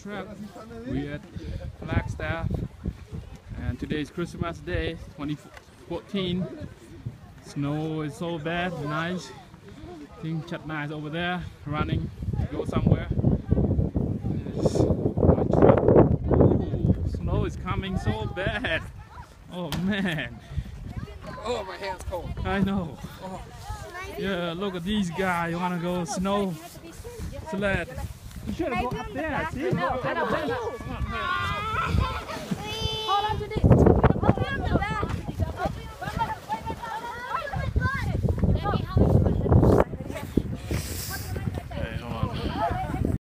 trip. We're at Flagstaff, and today is Christmas Day 2014. Snow is so bad, nice. I think Chatna is over there running to go somewhere. Yes, my trip. Ooh, snow is coming so bad. Oh man. Oh, my hand's cold. I know. Oh. Yeah, look at these guys. You wanna go snow sled? You should have gone up there. See? Come on.